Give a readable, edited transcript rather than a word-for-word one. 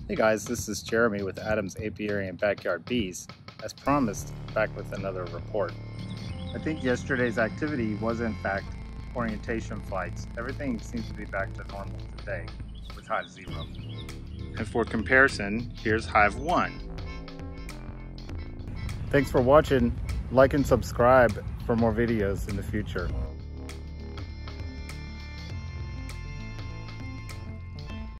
Hey guys, this is Jeremy with Adam's Apiary and Backyard Bees. As promised, back with another report. I think yesterday's activity was in fact orientation flights. Everything seems to be back to normal today with Hive 0. And for comparison, here's Hive 1. Thanks for watching. Like and subscribe for more videos in the future.